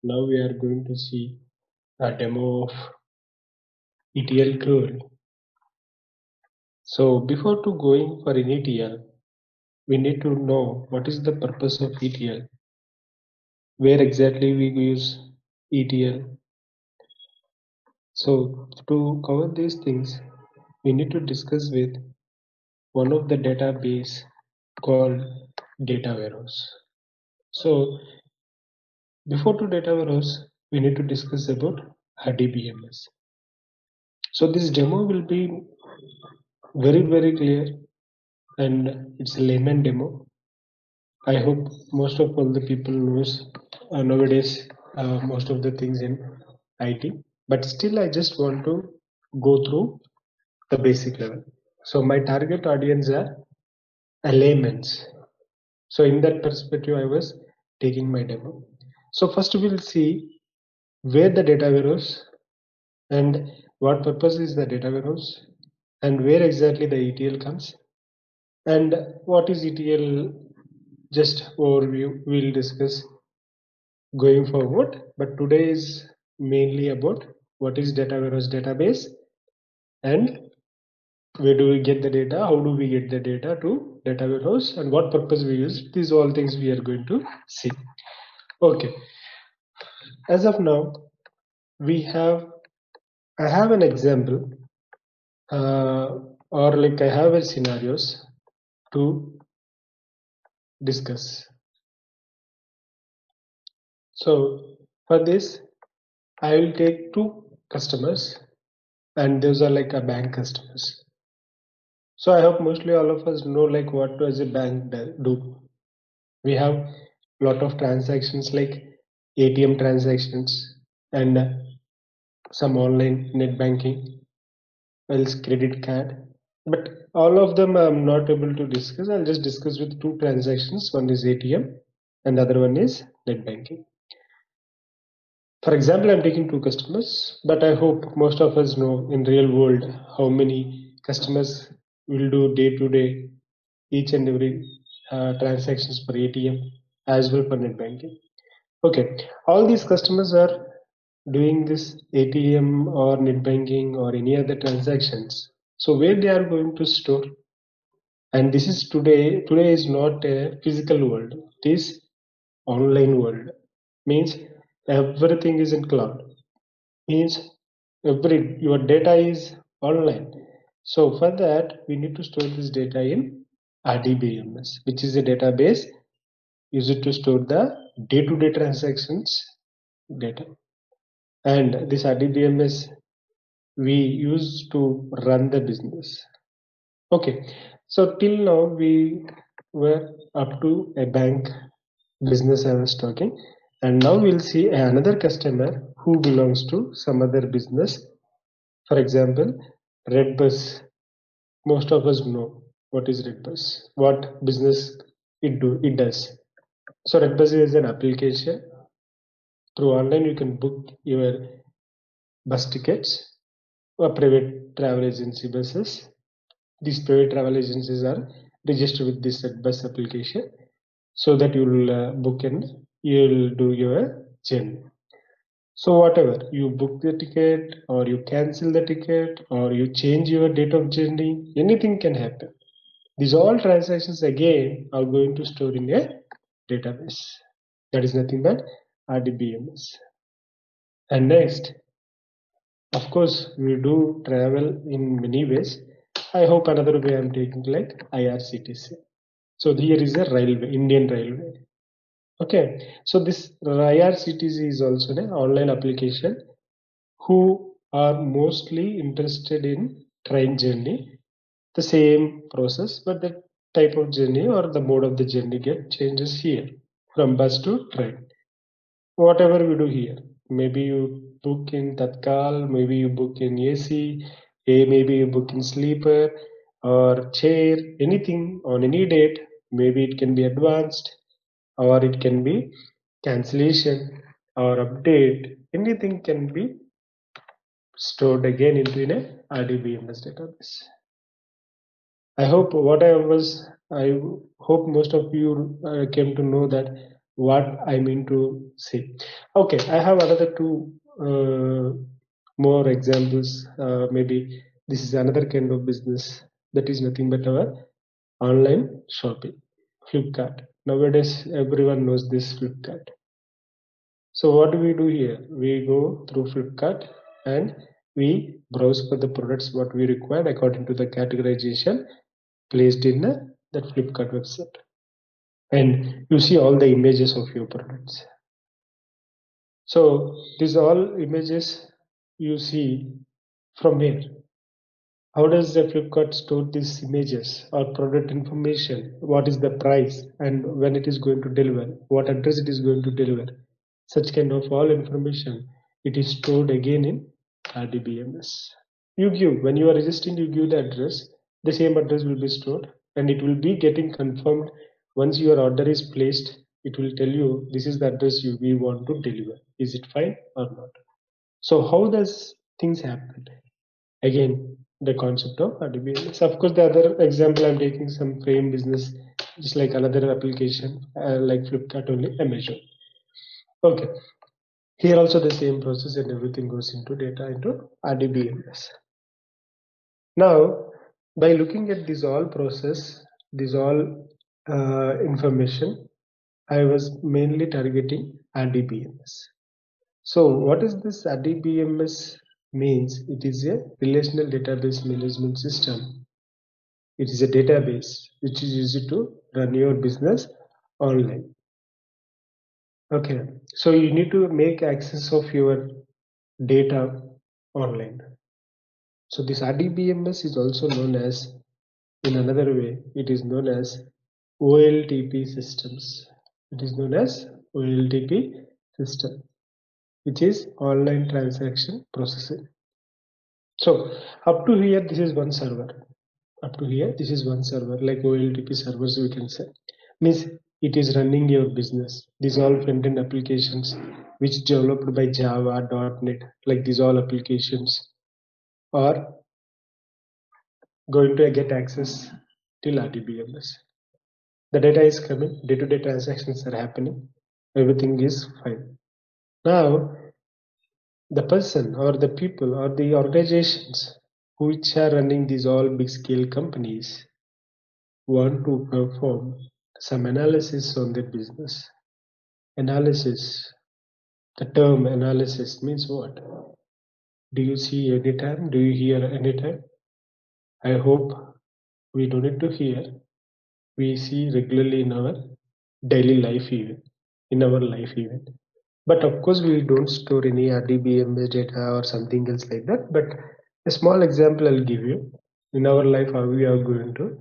Now we are going to see a demo of ETL tool. So before to going for an ETL, we need to know what is the purpose of ETL, where exactly we use ETL. So to cover these things, we need to discuss with one of the database called data warehouse. So before to data warehouse, we need to discuss about RDBMS. So this demo will be very clear and it's a layman demo. I hope most of all the people knows nowadays most of the things in IT, but still I just want to go through the basic level. So my target audience are a layman's. So in that perspective, I was taking my demo. So first we'll see where the data warehouse and what purpose is the data warehouse and where exactly the ETL comes and what is ETL, just overview we'll discuss going forward, but today is mainly about what is data warehouse database and where do we get the data, how do we get the data to data warehouse and what purpose we use. These all things we are going to see. Okay, as of now I have an example or like I have a scenarios to discuss. So for this I will take two customers and those are like a bank customers. So I hope mostly all of us know like what does a bank do. We have lot of transactions like ATM transactions and some online net banking, else credit card. But all of them I'm not able to discuss. I'll just discuss with two transactions. One is ATM and the other one is net banking. For example, I'm taking two customers, but I hope most of us know in real world how many customers will do day to day each and every transactions for ATM as well for net banking. Okay, all these customers are doing this ATM or net banking or any other transactions. So where they are going to store? And this is today. Today is not a physical world. It is online world. Means everything is in cloud. Means your data is online. So for that we need to store this data in RDBMS, which is a database used to store the day-to-day transactions data. And this RDBMS we use to run the business. Okay, so till now we were up to a bank business I was talking, and now we'll see another customer who belongs to some other business. For example, Redbus. Most of us know what is Redbus, what business it does. So Redbus is an application. Through online you can book your bus tickets or private travel agency buses. These private travel agencies are registered with this bus application so that you will book and you will do your journey. So whatever you book the ticket or you cancel the ticket or you change your date of journey, anything can happen. These all transactions again are going to store in a database. That is nothing but RDBMS. And next, of course, we do travel in many ways. I hope another way I'm taking like IRCTC. So here is a railway, Indian Railway. Okay, so this IRCTC is also an online application who are mostly interested in train journey. The same process, but the type of journey or the mode of the journey get changes here from bus to train. Whatever we do here, maybe you book in Tatkal, maybe you book in AC, maybe you book in sleeper or chair, anything on any date. Maybe it can be advanced or it can be cancellation or update. Anything can be stored again into in a RDBMS database. I hope most of you came to know that what I mean to say. Okay, I have another two more examples. Maybe this is another kind of business that is nothing but our online shopping, Flipkart. Nowadays, everyone knows this Flipkart. So what do we do here? We go through Flipkart and we browse for the products what we require according to the categorization placed in that Flipkart website. And you see all the images of your products. So these all images you see from where? How does the Flipkart store these images or product information? What is the price and when it is going to deliver? What address it is going to deliver? Such kind of all information, it is stored again in RDBMS. You give, when you are registering, you give the address, the same address will be stored and it will be getting confirmed once your order is placed. It will tell you this is the address we want to deliver. Is it fine or not? So how does things happen? Again, the concept of RDBMS. Of course, the other example I'm taking some frame business, just like another application, like Flipkart only, Amazon. Okay, here also the same process and everything goes into data into RDBMS. Now, by looking at this all process, this all information, I was mainly targeting RDBMS. So what is this RDBMS means? It is a relational database management system. It is a database which is used to run your business online. Okay, so you need to make access of your data online. So this RDBMS is also known as, in another way, it is known as OLTP systems. It is known as OLTP system, which is online transaction processing. So up to here, this is one server. Up to here, this is one server, like OLTP servers we can say. Means it is running your business. These all front-end applications which developed by Java, .NET, like these all applications are going to get access till RDBMS. The data is coming, day-to-day transactions are happening, everything is fine. Now, the person or the people or the organizations which are running these all big scale companies want to perform some analysis on their business. Analysis, the term analysis means what? Do you see anytime? Do you hear anytime? I hope we don't need to hear. We see regularly in our daily life even, in our life even. But of course, we don't store any RDBMS data or something else like that. But a small example I'll give you. In our life, how we are going to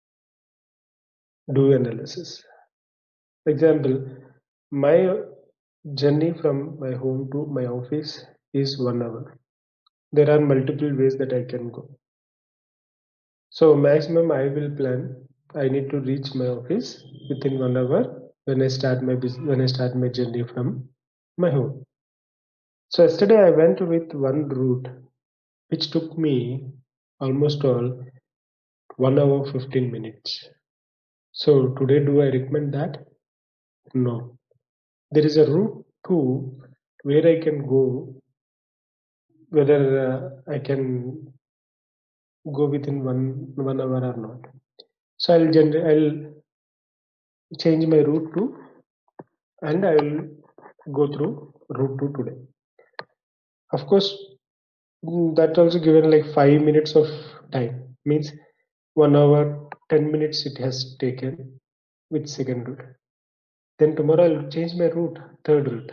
do analysis. Example, my journey from my home to my office is 1 hour. There are multiple ways that I can go. So maximum I will plan. I need to reach my office within 1 hour when I start my journey from my home. So yesterday I went with one route which took me almost all 1 hour 15 minutes. So today do I recommend that? No. There is a route too where I can go, whether I can go within one hour or not. So I'll change my route to, and I will go through route 2 today. Of course, that also given like 5 minutes of time, means 1 hour 10 minutes it has taken with second route. Then tomorrow I'll change my route, third route.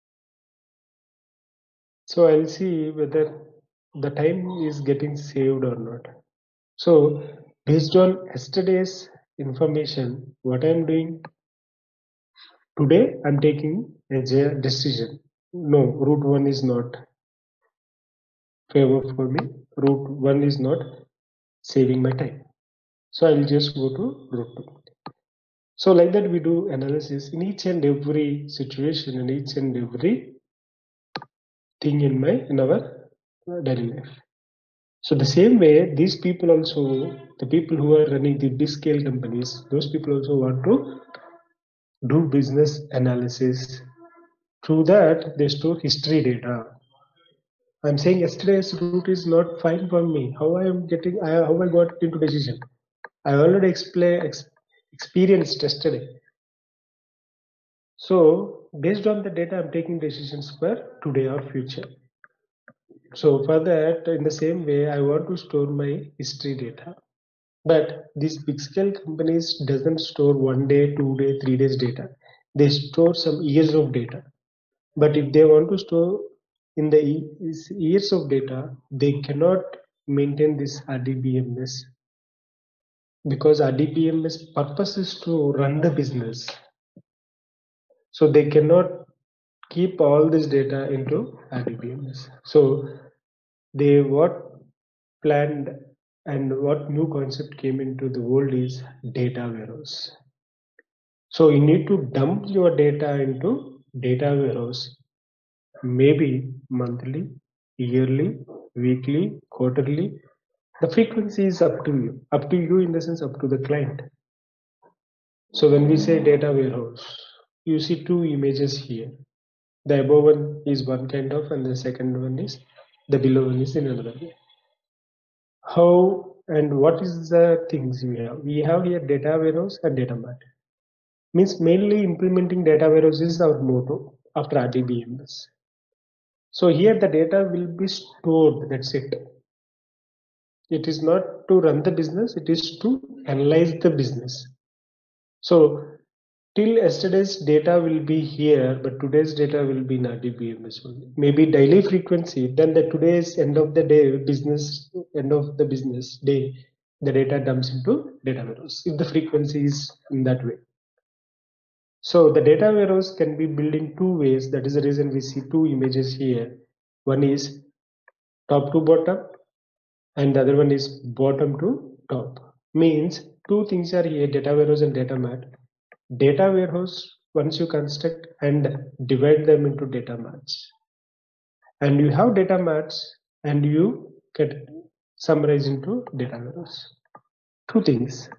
So I'll see whether the time is getting saved or not. So based on yesterday's information, what I'm doing today, I'm taking a decision. No, route 1 is not favor for me. Route 1 is not saving my time. So I'll just go to route 2. So like that we do analysis in each and every situation and each and every thing in our daily life. So the same way, these people also, the people who are running the big scale companies, those people also want to do business analysis. Through that, they store history data. I'm saying yesterday's route is not fine for me. How I got into decision? I already experienced yesterday. So based on the data, I'm taking decisions for today or future. So for that, in the same way, I want to store my history data. But these big scale companies doesn't store 1 day, 2 day, 3 days data. They store some years of data. But if they want to store in the years of data, they cannot maintain this RDBMS because RDBMS purpose is to run the business. So they cannot keep all this data into RDBMS. So they what planned and what new concept came into the world is data warehouse. So you need to dump your data into data warehouse, maybe monthly, yearly, weekly, quarterly. The frequency is up to you in the sense up to the client. So when we say data warehouse, you see two images here. The above one is one kind of, and the second one is the below one is in another way. How and what is the things we have? We have here data warehouse and data mart. Means mainly implementing data warehouse is our motto after RDBMS. So here the data will be stored, that's it. It is not to run the business, it is to analyze the business. So till yesterday's data will be here, but today's data will be in RDBMS only. Maybe daily frequency, then the today's end of the business day, the data dumps into data warehouse if the frequency is in that way. So the data warehouse can be built in two ways. That is the reason we see two images here. One is top to bottom and the other one is bottom to top. Means two things are here, data warehouse and data mart. Data warehouse, once you construct and divide them into data marts. And you have data marts and you get summarized into data warehouse. Two things.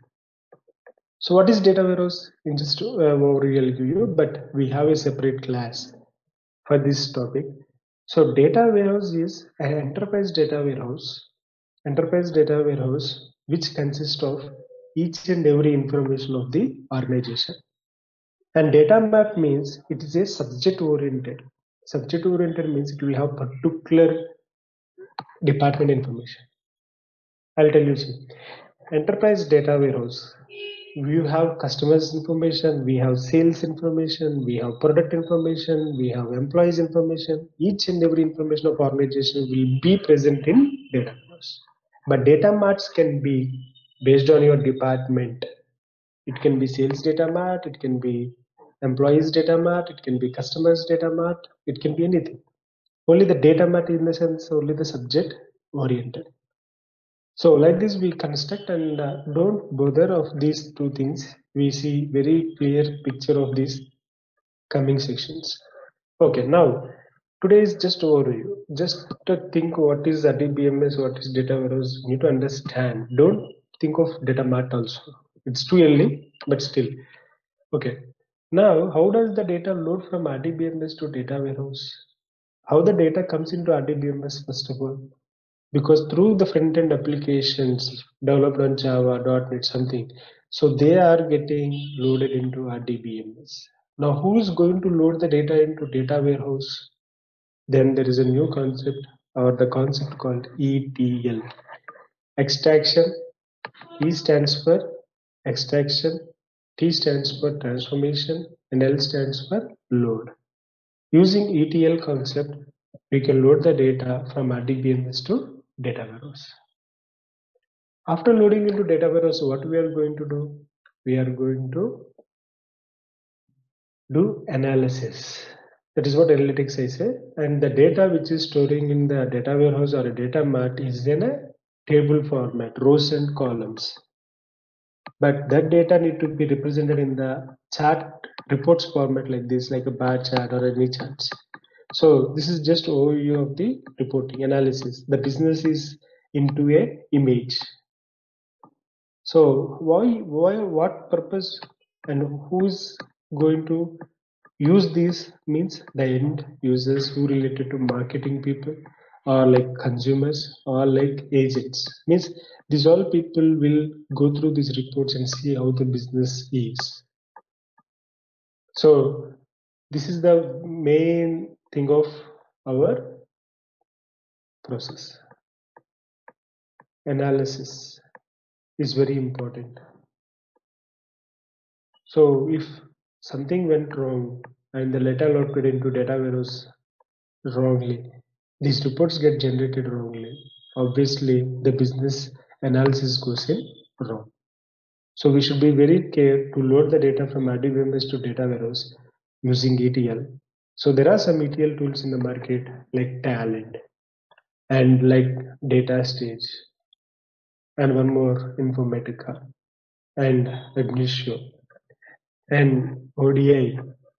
So what is data warehouse? In just overview to you, but we have a separate class for this topic. So data warehouse is an enterprise data warehouse. Enterprise data warehouse which consists of each and every information of the organization. And data mart means it is a subject oriented. Subject oriented means it will have particular department information. I'll tell you see. Enterprise data warehouse. We have customers information, we have sales information, we have product information, we have employees information. Each and every information of organization will be present in data warehouse. But data marts can be based on your department. It can be sales data mart, it can be employees data mart, it can be customers data mart, it can be anything. Only the data mart in the sense only the subject oriented. So like this we construct and don't bother of these two things. We see very clear picture of these coming sections. Okay, now today is just overview. Just to think what is RDBMS, what is data warehouse. You need to understand. Don't think of data mart also. It's too early, but still. Okay. Now, how does the data load from RDBMS to data warehouse? How the data comes into RDBMS first of all? Because through the front-end applications developed on Java, .NET, something, so they are getting loaded into RDBMS. Now, who is going to load the data into data warehouse? Then there is a new concept or the concept called ETL. Extraction, E stands for extraction, T stands for transformation, and L stands for load. Using ETL concept, we can load the data from RDBMS to data warehouse. After loading into data warehouse, what we are going to do? We are going to do analysis. That is what analytics I say. And the data which is storing in the data warehouse or a data mart is in a table format, rows and columns. But that data need to be represented in the chart reports format like this, like a bar chart or any charts. So this is just overview of the reporting analysis. The business is into a image. So what purpose and who's going to use these means the end users who related to marketing people or like consumers or like agents. Means these all people will go through these reports and see how the business is. So this is the main thing of our process. Analysis is very important. So if something went wrong and the data loaded into data warehouse wrongly, these reports get generated wrongly. Obviously, the business analysis goes in wrong. So we should be very careful to load the data from RDBMS to data warehouse using ETL. So there are some ETL tools in the market like Talend and like Data Stage and one more Informatica and Ignicio and ODI,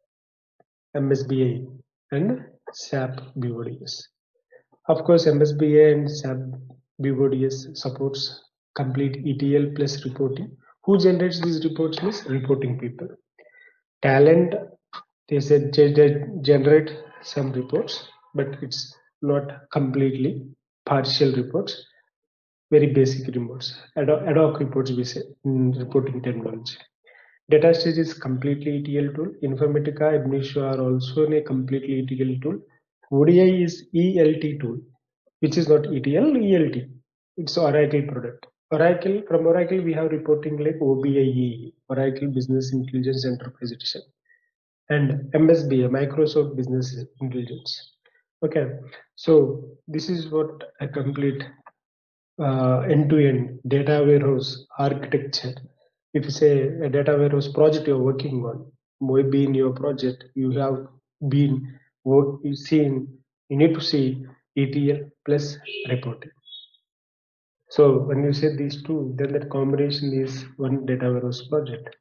MSBI and SAP BODS. Of course, MSBI and SAP BODS supports complete ETL plus reporting. Who generates these reports means reporting people. Talent, they said generate some reports, but it's not completely partial reports, very basic reports, ad hoc reports we say in reporting terminology. Data Stage is completely ETL tool. Informatica, Ignicio are also a completely ETL tool. ODI is ELT tool, which is not ETL, ELT. It's Oracle product. Oracle, from Oracle we have reporting like OBIE, Oracle Business Intelligence Enterprise Edition, and MSBI, Microsoft Business Intelligence. Okay, so this is what a complete end-to-end data warehouse architecture. If you say a data warehouse project you're working on, maybe in your project you have been you need to see ETL plus reporting. So when you say these two, then that combination is one data warehouse project.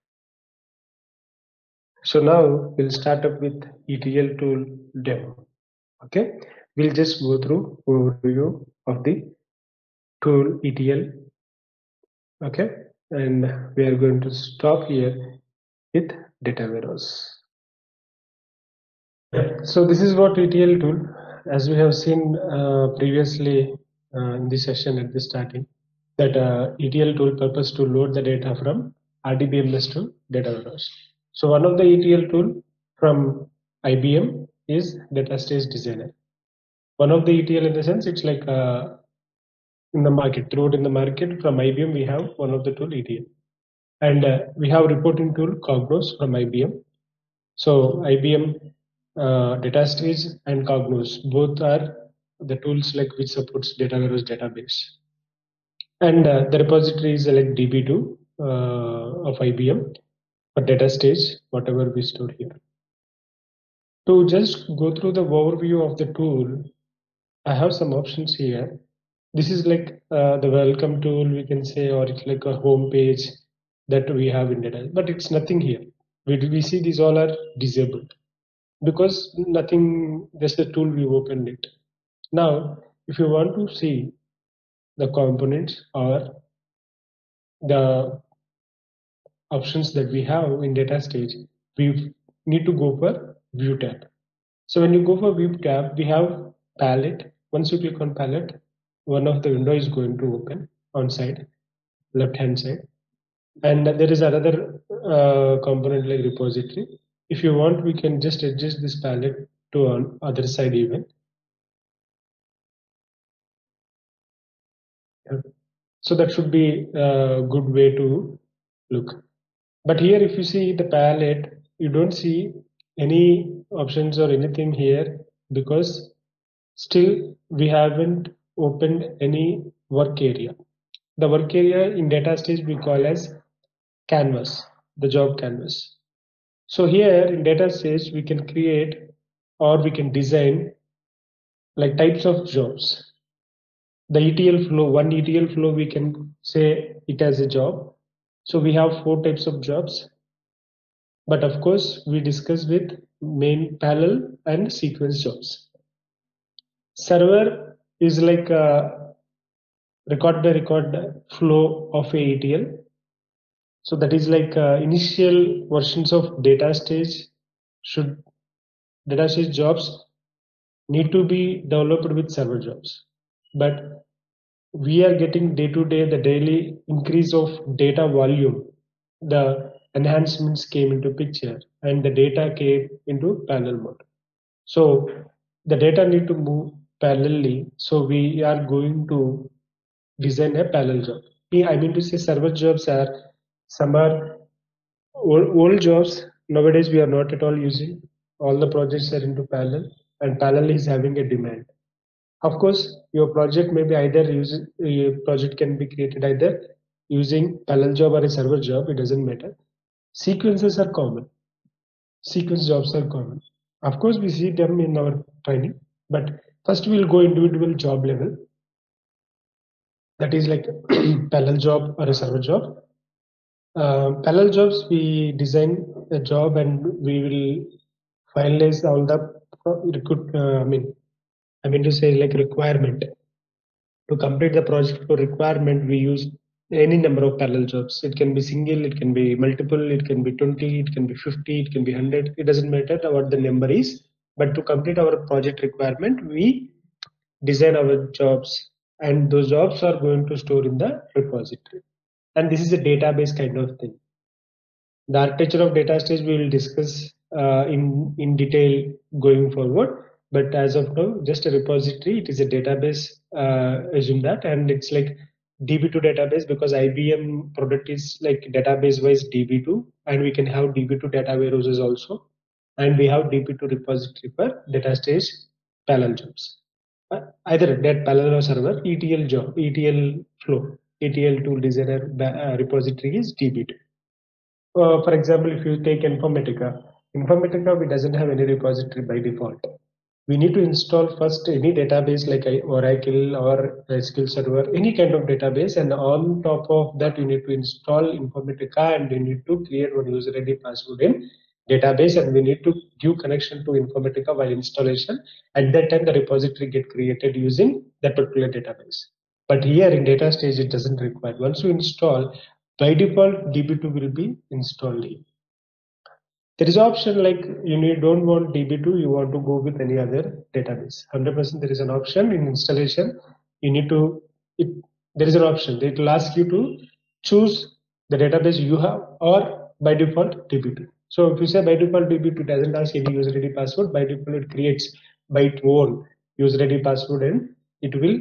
So now we'll start up with ETL tool demo. Okay, we'll just go through overview of the tool ETL. Okay, and we are going to stop here with data warehouse. So this is what ETL tool, as we have seen previously in this session at the starting, that ETL tool purpose to load the data from RDBMS to data warehouse. So one of the ETL tool from IBM is Data Stage Designer. One of the ETL in the sense it's like in the market, throughout in the market from IBM we have one of the tool ETL. And we have reporting tool Cognos from IBM. So IBM Data Stage and Cognos both are the tools like which supports data warehouse database. And the repository is like DB2 of IBM for Data Stage, whatever we store here. To just go through the overview of the tool, I have some options here. This is like the welcome tool, we can say, or it's like a home page that we have in data, but it's nothing here. We see these all are disabled because nothing, just the tool we opened it. Now, if you want to see the components or the options that we have in data stage, we need to go for view tab. So when you go for view tab, we have palette. Once you click on palette, one of the window is going to open on side, left hand side. And there is another component like repository. If you want, we can just adjust this palette to on other side even. So that should be a good way to look. But here, if you see the palette, you don't see any options or anything here because still we haven't opened any work area. The work area in data stage we call as canvas, the job canvas. So here in data stage we can create or we can design like types of jobs. The ETL flow, one ETL flow we can say it as a job. So we have 4 types of jobs. But of course, we discuss with main parallel and sequence jobs. Server is like a record by record flow of a ETL. So that is like initial versions of data stage jobs need to be developed with server jobs. But we are getting day to day the daily increase of data volume. The enhancements came into picture and the data came into parallel mode. So the data need to move parallelly. So we are going to design a parallel job. I mean to say server jobs are some are old jobs. Nowadays we are not at all using. All the projects are into parallel and parallel is having a demand. Of course, your project may be either using your project can be created either using parallel job or a server job. It doesn't matter. Sequences are common. Sequence jobs are common. Of course, we see them in our training, but first we'll go individual job level. That is like parallel job or a server job. Parallel jobs, we design a job and we will finalize all the I mean to say like requirement. To complete the project for requirement, we use any number of parallel jobs. It can be single, it can be multiple, it can be 20, it can be 50, it can be 100. It doesn't matter what the number is. But to complete our project requirement, we design our jobs, and those jobs are going to store in the repository. And this is a database kind of thing. The architecture of data stage we will discuss in detail going forward. But as of now, just a repository. It is a database. Assume that, and it's like DB2 database because IBM product is like database-wise DB2, and we can have DB2 data warehouses also, and we have DB2 repository for data stage parallel jobs. Either that parallel or server ETL job, ETL flow, ETL tool designer repository is DB2. For example, if you take Informatica, Informatica doesn't have any repository by default. We need to install first any database like Oracle or SQL Server, any kind of database, and on top of that, you need to install Informatica and you need to create one user ID password in database, and we need to give connection to Informatica while installation. At that time, the repository get created using that particular database. But here in data stage, it doesn't require. Once you install, by default, DB2 will be installed. There is option like don't want DB2, you want to go with any other database. 100% there is an option in installation. You need to, there is an option. It will ask you to choose the database you have or by default DB2. So if you say by default DB2 doesn't ask any user ID password, by default it creates by its own user ID password and it will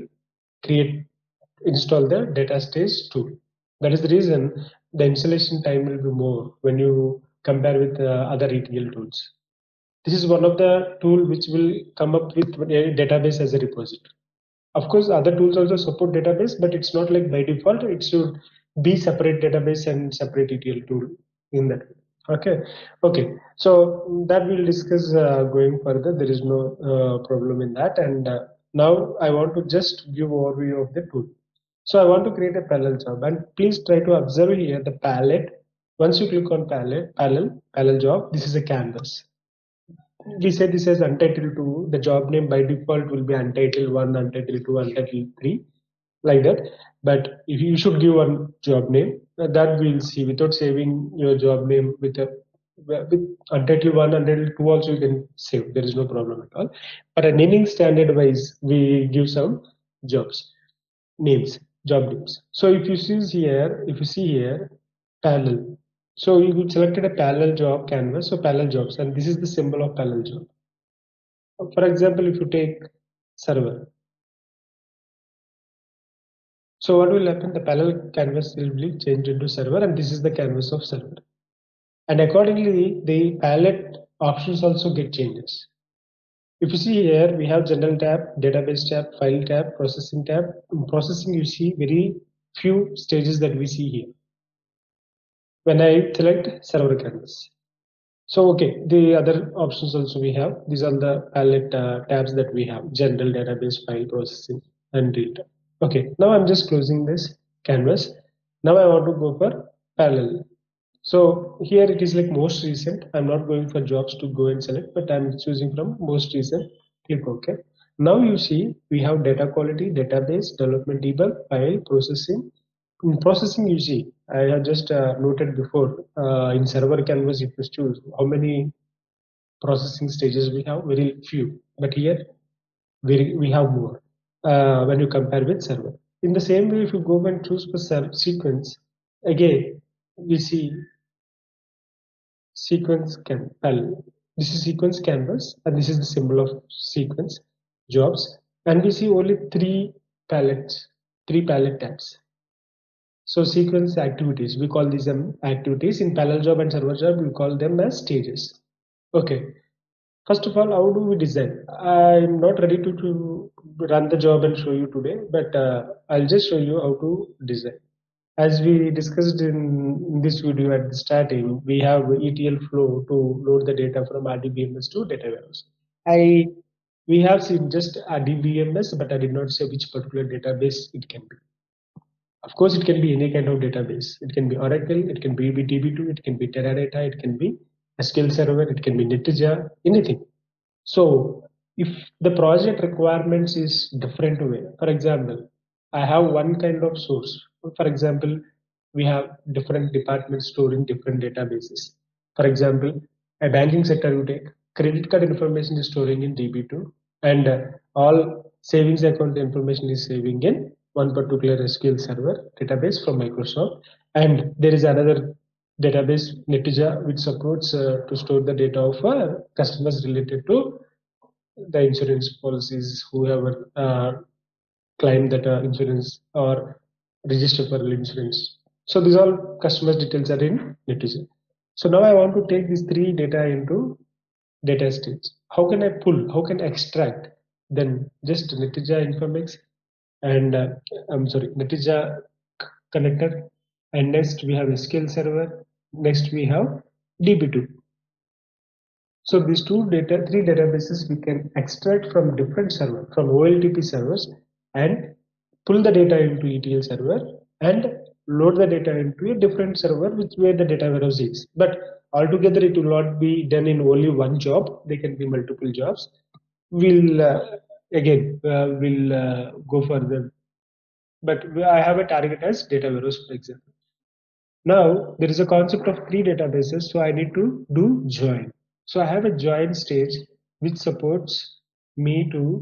install the data stage tool. That is the reason the installation time will be more when you compare with other ETL tools. This is one of the tool which will come up with a database as a repository. Of course, other tools also support database, but it's not like by default. It should be separate database and separate ETL tool in that. Okay. So that we'll discuss going further. There is no problem in that. And now I want to just give overview of the tool. So I want to create a parallel job, and please try to observe here the palette. Once you click on parallel job, this is a canvas. We say this as untitled 2. The job name by default will be untitled 1, untitled 2, untitled 3, like that. But if you should give one job name, that we'll see without saving your job name with untitled 1, untitled 2 also you can save. There is no problem at all. But a naming standard wise, we give some jobs names, job names. So if you see here, parallel. So you selected a parallel job canvas, so parallel jobs, and this is the symbol of parallel job. For example, if you take server, so what will happen? The parallel canvas will be changed into server, and this is the canvas of server. And accordingly, the palette options also get changes. If you see here, we have general tab, database tab, file tab, processing tab. In processing, you see very few stages that we see here. When I select server canvas. So okay, the other options also we have. These are the palette tabs that we have: general, database, file, processing, and real time. Okay, now I'm just closing this canvas. Now I want to go for parallel. So here it is like most recent. I'm not going for jobs to go and select, but I'm choosing from most recent. Click OK. Now you see we have data quality, database, development debug, file, processing. In processing, you see I have just noted before in server canvas, if you choose how many processing stages we have, very few. But here we have more when you compare with server. In the same way, if you go and choose for sequence, again we see sequence this is sequence canvas, and this is the symbol of sequence jobs, and we see only three palette tabs. So sequence activities, we call these activities. In parallel job and server job, we call them as stages. Okay. First of all, how do we design? I'm not ready to run the job and show you today, but I'll just show you how to design. As we discussed in this video at the starting, we have ETL flow to load the data from RDBMS to data warehouse. We have seen just RDBMS, but I did not say which particular database it can be. Of course, it can be any kind of database. It can be Oracle, it can be DB2, it can be Teradata, it can be SQL Server, it can be Netezza, anything. So if the project requirements is different way, for example, I have one kind of source. For example, we have different departments storing different databases. For example, a banking sector you take, credit card information is storing in DB2, and all savings account information is saving in one particular SQL Server database from Microsoft. And there is another database, Netezza, which supports to store the data of customers related to the insurance policies, whoever claim that insurance or register for insurance. So these all customers details are in Netezza. So now I want to take these three data into data stage. How can I pull? How can I extract? Then just Netezza Informatics and Netezza connector, and next we have SQL Server. Next we have DB2. So these three databases we can extract from different server, from OLTP servers, and pull the data into ETL server and load the data into a different server which where the data warehouse is. But altogether it will not be done in only one job. They can be multiple jobs. We'll go further. But I have a target as data warehouse, for example. Now there is a concept of three databases, so I need to do join. So I have a join stage which supports me to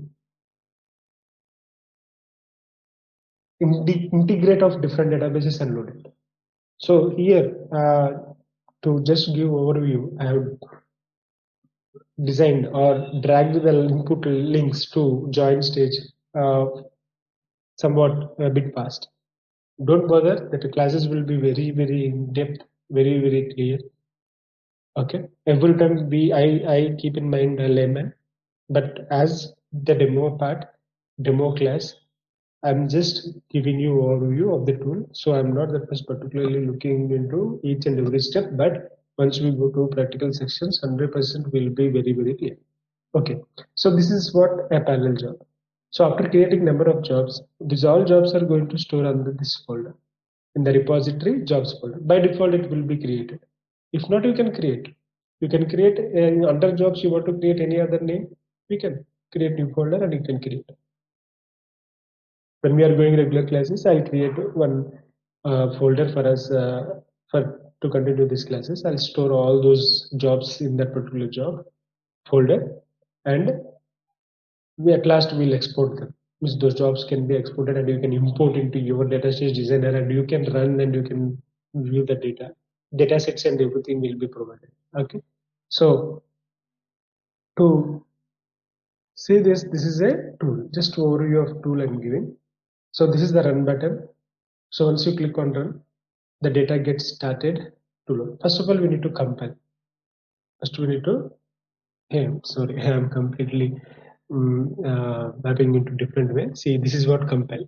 integrate of different databases and load it. So here, to just give overview, I have designed or dragged the input links to join stage somewhat a bit fast. Don't bother that the classes will be very in depth, very clear. Okay, every time I keep in mind a layman, but as the demo class, I'm just giving you overview of the tool. So I'm not that much particularly looking into each and every step, but once we go to practical sections, 100% will be very clear. Okay, so this is what a parallel job. So after creating number of jobs, these all jobs are going to store under this folder in the repository jobs folder. By default, it will be created. If not, you can create. You can create under jobs. You want to create any other name, we can create new folder and you can create. When we are going regular classes, I'll create one folder for us for to continue these classes. I'll store all those jobs in that particular job folder, and we at last will export them. Means those jobs can be exported and you can import into your data stage designer, and you can run and you can view the data sets and everything will be provided. Okay, so to see this is a tool, just overview of tool I'm giving. So this is the run button. So once you click on run, the data gets started to load. First of all, we need to compile. First we need to sorry, I'm completely mapping into different way. See, this is what compile.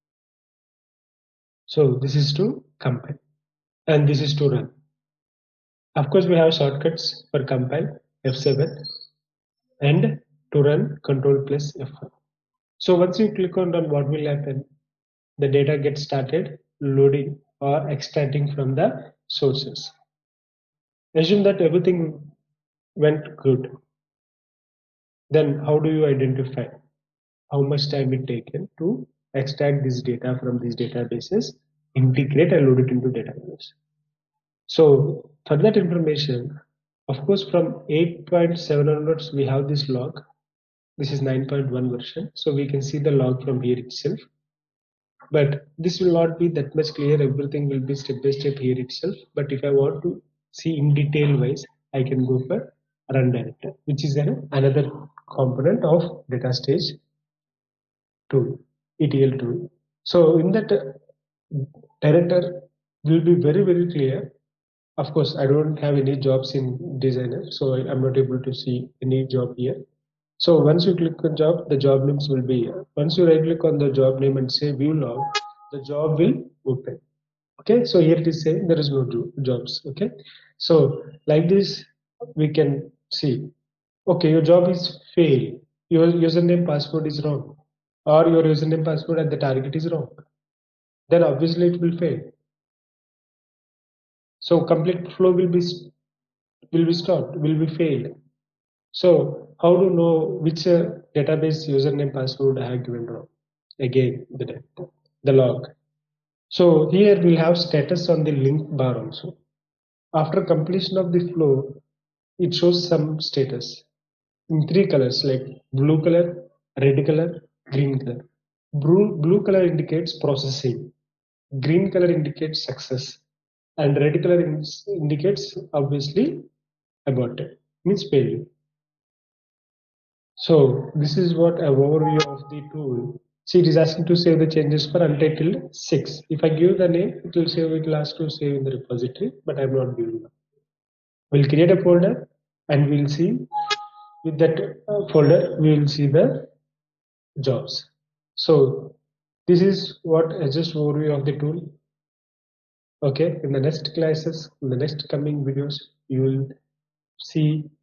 So this is to compile and this is to run. Of course, we have shortcuts for compile F7 and to run control plus F1. So once you click on run, what will happen? The data gets started loading or extracting from the sources. Assume that everything went good. Then how do you identify how much time it taken to extract this data from these databases integrate and load it into database. So for that information, of course, from 8.7 onwards, we have this log. This is 9.1 version. So we can see the log from here itself. But this will not be that much clear. Everything will be step by step here itself. But if I want to see in detail wise, I can go for run director, which is another component of data stage tool, ETL tool. So in that director will be very, very clear. Of course, I don't have any jobs in designer, so I'm not able to see any job here. So once you click on job, the job names will be here. Once you right click on the job name and say view log, the job will open. Okay, so here it is saying there is no jobs. Okay, so like this we can see. Okay, your job is fail. Your username password is wrong, or your username password at the target is wrong. Then obviously it will fail. So complete flow will be stopped, will be failed. So how to know which database username password I have given wrong? Again, the log. So here we'll have status on the link bar also. After completion of the flow, it shows some status in three colors like blue color, red color, green color. Blue color indicates processing, green color indicates success, and red color indicates obviously aborted, means failure. So this is what an overview of the tool. See, it is asking to save the changes for untitled 6. If I give the name, it will ask to save in the repository, but I'm not giving that. We'll create a folder and we'll see with that folder, we will see the jobs. So this is what is just overview of the tool. Okay, in the next classes, in the next coming videos, you will see